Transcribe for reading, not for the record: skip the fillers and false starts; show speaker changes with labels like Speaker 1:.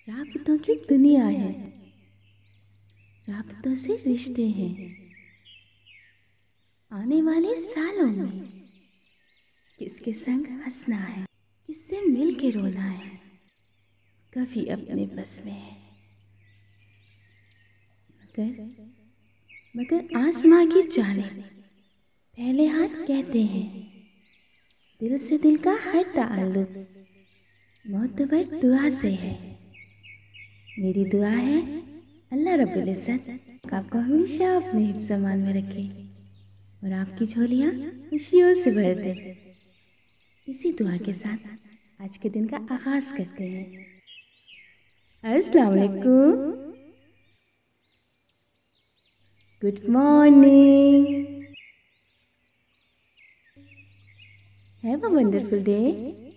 Speaker 1: राबतों की दुनिया है, राबतों से रिश्ते हैं। आने वाले सालों में किसके संग हंसना है, किससे मिल के रोना है, कभी अपने बस में है। मगर आसमां की जानिब पहले हाथ कहते हैं, दिल से दिल का हर ताल्लुक मोतबर दुआ से है। मेरी दुआ है अल्लाह रब्बुल इज़्ज़त आपको हमेशा अपने हिफ्ज़ अमान में रखे और आपकी झोलियाँ खुशियों से भर दे। इसी दुआ के साथ आज के दिन का आगाज करते हैं। अस्सलाम वालेकुम, good morning, have a wonderful day.